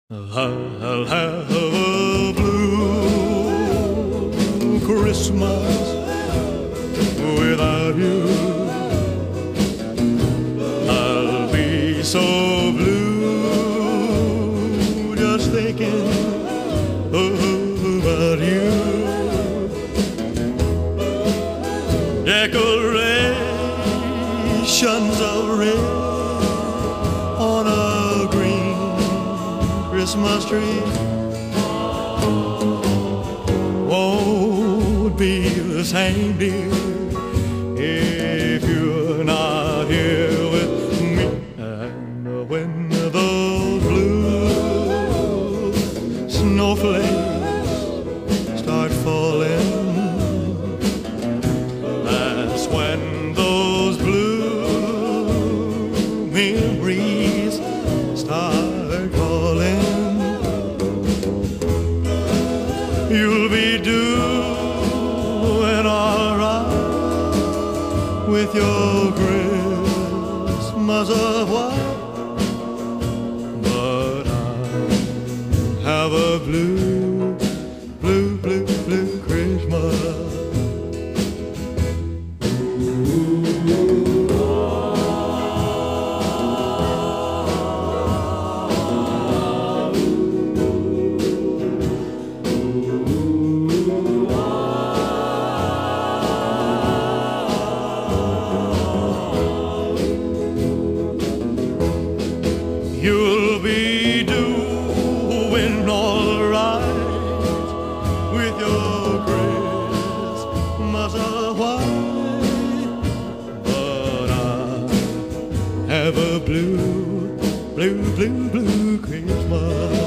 I'll have a blue Christmas without you. I'll be so blue just thinking about you. Decorations of red on a green Christmas tree won't be the same, dear, if you're not here with me. And when those blue snowflakes start falling, that's when those blue memories start calling. You'll be doing all right with your Christmas of white, but I have a blue, blue, blue, blue Christmas. You'll be doing all right with your Christmas of white, but I have a blue, blue, blue, blue Christmas.